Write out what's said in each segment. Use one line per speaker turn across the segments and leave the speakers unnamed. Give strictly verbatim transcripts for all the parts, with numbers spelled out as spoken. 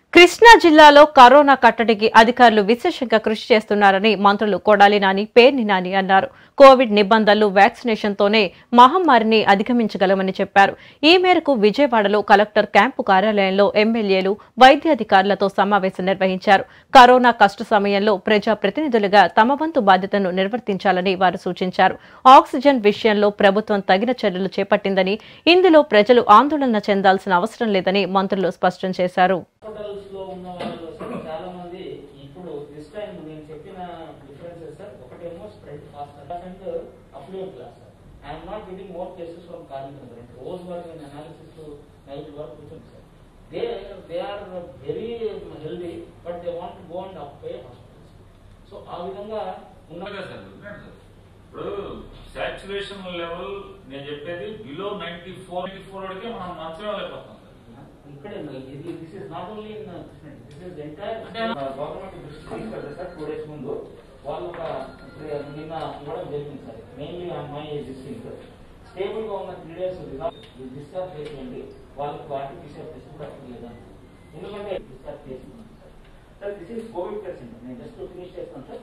కృష్ణా జిల్లాలో కరోనా కట్టడికి అధికారులు విశేషంగా కృషి చేస్తున్నారని మంత్రులు కొడాలి నాని, పేర్ని నాని అన్నారు. కోవిడ్ నిబంధనలు, వ్యాక్సినేషన్ తోనే మహమ్మారిని అధిగమించగలమని చెప్పారు. ఈ మేరకు విజయవాడలో కలెక్టర్ క్యాంపు కార్యాలయంలో ఎమ్మెల్యేలు, వైద్యాధికారులతో సమావేశం నిర్వహించారు. కరోనా కష్ట సమయంలో ప్రజా ప్రతినిధులుగా తమ వంతు బాధ్యతను నిర్వర్తించాలని వారు సూచించారు. ఆక్సిజన్ విషయంలో ప్రభుత్వం తగిన చర్యలు చేపట్టిందని, ఇందులో ప్రజలు ఆందోళన చెందాల్సిన అవసరం లేదని మంత్రులు స్పష్టం చేశారు.
లో ఉన్న వాళ్ళు చాలా మంది ఇప్పుడు దిస్ టైం నేను చెప్పిన డిఫరెన్సెస్ సార్ ఒకటేమో spread fast and affluent class sir I'm not getting more cases from కార్మికులు అంటే రోజు వరకు అనాలిసిస్ నైట్ వరకు కూర్చొని sir they they are very healthy but they want go and up pay hospitals. So ఆ విధంగా ఉన్నగా సార్
ఇప్పుడు సాచురేషన్ లెవెల్ నేను చెప్పేది below ninety four ninety four వరకే మనం మంచమే లేకపోతాం.
ఇక్కడే this is not only in this is entire government దృష్టి సార్ టూ డేస్ ముందు వాళ్ళు ఒక నిన్న ఇవ్వడం జరిగింది సార్. మెయిన్లీ అమ్మాయి డిస్ట్రిక్ట్ స్టేబుల్ గా ఉన్న త్రీ డేస్ డిశ్చార్జ్ చేసేయండి, వాళ్ళకు ఆర్టిఫిషియల్ టెస్ట్ కూడా లేదని. ఎందుకంటే డిశ్చార్జ్ చేస్తున్నాం sir. Sir this is COVID patient, నేను జస్ట్ ఫినిష్ చేస్తాను సార్.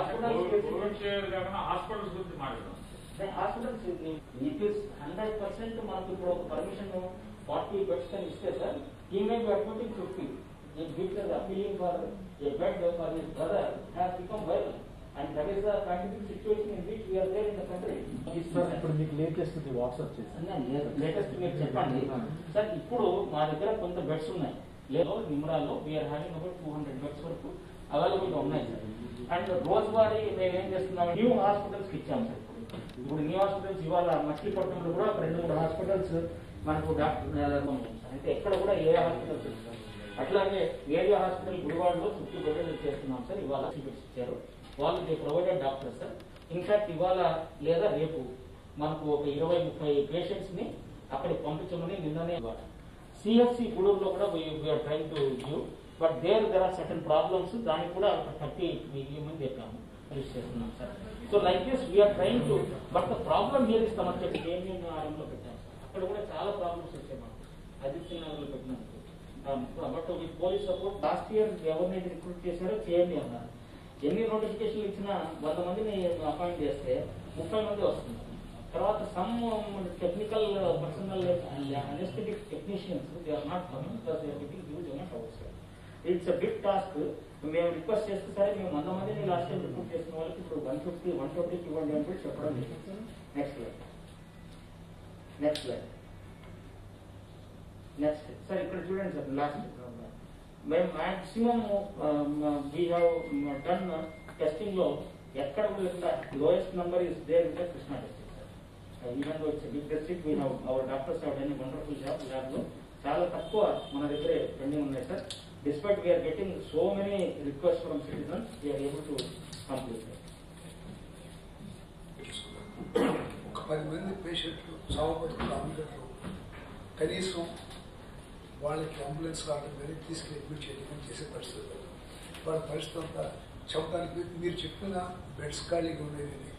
హాస్పిటల్స్ గురించి మాట్లాడదాం.
Hospitals it is hundred percent మనకు ఇప్పుడు ఒక permission forty beds can stay, sir. He may be admitting fifty. If he is appealing for a bed for his brother has become viral, and that is the pandemic situation in which we are there in the country.
Sir, ఇప్పుడు మీకు latest the WhatsApp చేశాను.
Latest మీరు చెప్పండి sir. ఇప్పుడు మా దగ్గర కొంత beds ఉన్నాయి. లేదో నిమ్రాలో we're having about two hundred beds వరకు అవైలబుల్ గా ఉన్నాయి సార్. అండ్ రోజువారీ మేము ఏం చేస్తున్నాం, న్యూ హాస్పిటల్స్ కి ఇచ్చాము సార్. ఇప్పుడు న్యూ హాస్పిటల్స్ ఇవాళ మచిలీపట్నంలో కూడా ఒక రెండు మూడు హాస్పిటల్స్ మనకు డాక్టర్ అంటే ఎక్కడ కూడా ఏ హాస్పిటల్స్ ఇస్తారు. అట్లాగే ఏరియా హాస్పిటల్ గుడివాడలో ఫిఫ్టీ బెడ్స్ చేస్తున్నాం సార్. ఇవాళ ఇచ్చారు వాళ్ళు, they provided doctor sir. In fact ఇవాళ లేదా రేపు మనకు ఒక ఇరవై ముప్పై పేషెంట్స్ ని అక్కడికి పంపించమని నిన్ననే సిఎఫ్సి గూడూరులో కూడా we're trying to give, but there there are certain problems. దానికి కూడా ఒక థర్టీ మంది చెప్పాము యూజ్ చేస్తున్నాం sir. So like this we're trying to, but the problem here is తమ చెప్పి కేఎంఎం ఆరంలో పెట్టాము. అక్కడ కూడా చాలా ప్రాబ్లమ్స్ వచ్చాయి మాకు ఆదిత్య నగర్లో పెట్టినందుకు. But with police support last year ఎవరినైతే రిక్రూట్ చేశారో చేయండి అన్నారు. ఎన్ని నోటిఫికేషన్లు ఇచ్చినా వంద మందిని అపాయింట్ చేస్తే ముప్పై మంది వస్తున్నారు. తర్వాత some technical personnel anesthetic technicians they are not coming because they are getting huge amount hours. It's a big task. మేము రిక్వెస్ట్ చేస్తే సరే మేము వంద మందిని లాస్ట్ టైం రిక్రూట్ చేసిన వాళ్ళకి ఇప్పుడు వన్ ఫిఫ్టీ వన్ ట్వంటీకి ఇవ్వండి అని కూడా చెప్పడం జరిగింది. Next line next line next sir ఇక్కడ చూడండి సార్. లాస్ట్ మేము maximum we have done testing లో ఎక్కడ కూడా lowest number is there in Krishna district sir. Even though it's big district we have our doctors have done wonderful job. Lab లో చాలా తక్కువ మన దగ్గరే పెండింగ్ ఉన్నాయి sir. Despite we're getting so many request from citizens, we're able to complete.
ఒక పది మంది పేషెంట్లు చావబతుకులు అందరిలో కనీసం వాళ్ళకి అంబులెన్స్ రావడం కానీ తీసుకెళ్ళి అడ్మిట్ చేయడం చేసే పరిస్థితి వాళ్ళ పరిస్థితి అంతా చెప్పడానికి మీరు చెప్పిన బెడ్స్ ఖాళీగా ఉండేది